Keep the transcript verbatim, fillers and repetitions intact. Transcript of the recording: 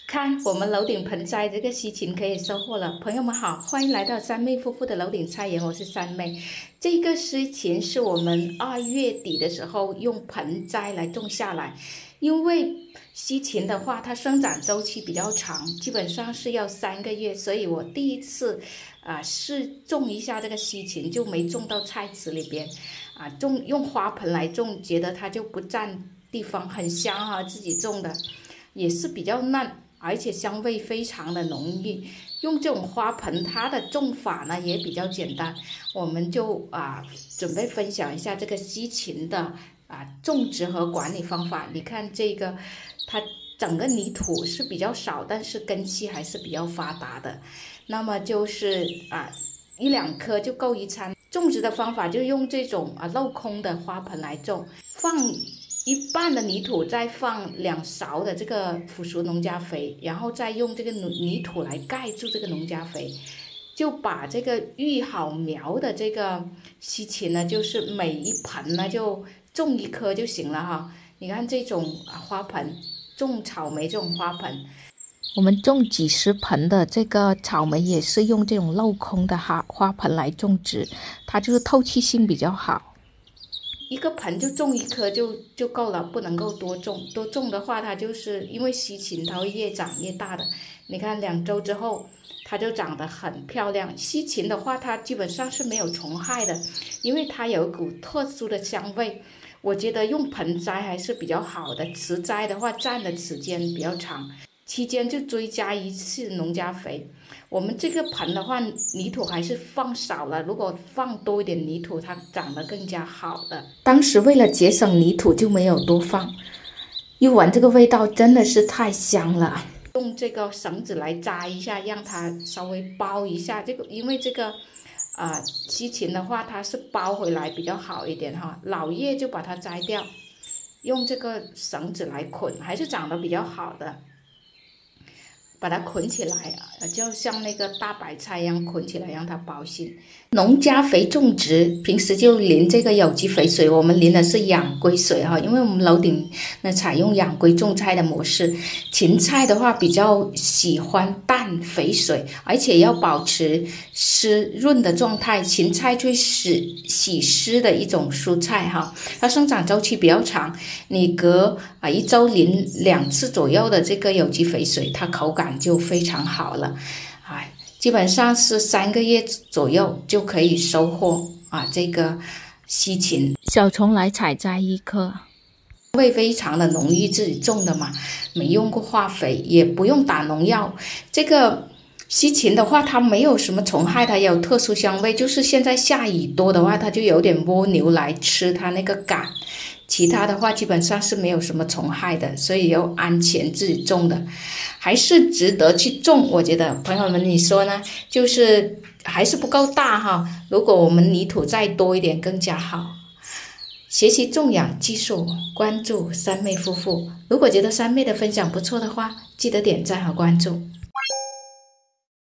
看，我们楼顶盆栽这个西芹可以收获了。朋友们好，欢迎来到三妹夫妇的楼顶菜园，我是三妹。这个西芹是我们二月底的时候用盆栽来种下来，因为西芹的话，它生长周期比较长，基本上是要三个月，所以我第一次啊试种一下这个西芹，就没种到菜池里边，啊种用花盆来种，觉得它就不占地方，很香啊，自己种的也是比较嫩。而且香味非常的浓郁，用这种花盆，它的种法呢也比较简单，我们就啊准备分享一下这个西芹的啊种植和管理方法。你看这个，它整个泥土是比较少，但是根系还是比较发达的。那么就是啊一两颗就够一餐。种植的方法就用这种啊镂空的花盆来种，放一半的泥土，再放两勺的这个腐熟农家肥，然后再用这个泥土来盖住这个农家肥，就把这个育好苗的这个西芹呢，就是每一盆呢就种一颗就行了哈。你看这种花盆，种草莓这种花盆，我们种几十盆的这个草莓也是用这种镂空的花花盆来种植，它就是透气性比较好。一个盆就种一颗就就够了，不能够多种。多种的话，它就是因为西芹它会越长越大的。你看两周之后，它就长得很漂亮。西芹的话，它基本上是没有虫害的，因为它有一股特殊的香味。我觉得用盆栽还是比较好的，池栽的话占的时间比较长。期间就追加一次农家肥。我们这个盆的话，泥土还是放少了，如果放多一点泥土，它长得更加好的。当时为了节省泥土就没有多放，一闻这个味道真的是太香了。用这个绳子来扎一下，让它稍微包一下。这个因为这个啊、呃、西芹的话，它是包回来比较好一点哈，老叶就把它摘掉，用这个绳子来捆，还是长得比较好的。把它捆起来啊，就像那个大白菜一样捆起来，让它保鲜。农家肥种植，平时就淋这个有机肥水，我们淋的是养龟水哈，因为我们楼顶呢采用养龟种菜的模式。芹菜的话比较喜欢淡肥水，而且要保持湿润的状态。芹菜最洗洗湿的一种蔬菜哈，它生长周期比较长，你隔啊一周淋两次左右的这个有机肥水，它口感就非常好了，哎，基本上是三个月左右就可以收获啊这个西芹。小虫来采摘一颗，味非常的浓郁，自己种的嘛，没用过化肥，也不用打农药。这个西芹的话，它没有什么虫害，它也有特殊香味，就是现在下雨多的话，它就有点蜗牛来吃它那个杆。其他的话基本上是没有什么虫害的，所以要安全自己种的，还是值得去种。我觉得朋友们你说呢？就是还是不够大哈，如果我们泥土再多一点更加好。学习种养技术，关注三妹夫妇。如果觉得三妹的分享不错的话，记得点赞和关注。